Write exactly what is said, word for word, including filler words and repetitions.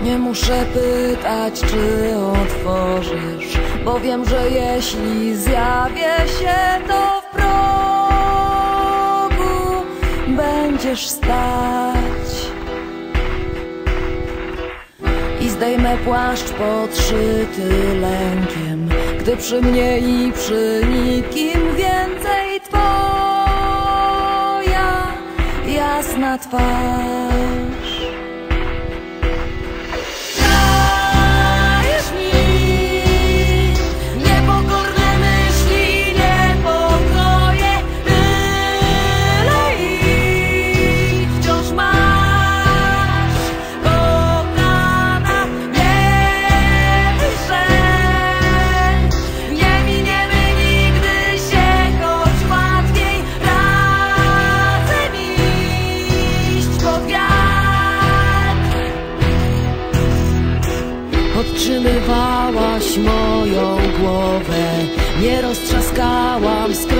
Nie muszę pytać, czy otworzysz, bo wiem, że jeśli zjawię się, to w progu będziesz stać. I zdejmę płaszcz podszyty lękiem, gdy przy mnie i przy nikim więcej twoja jasna twarz. Dajesz mi niepokorne myśli, niepokoje, tyle ich wciąż masz, kochana. Wiem, że nie miniemy nigdy się, choć łatwiej razem iść pod wiatr. Podtrzymywałaś moją głowę, nie roztrzaskałam.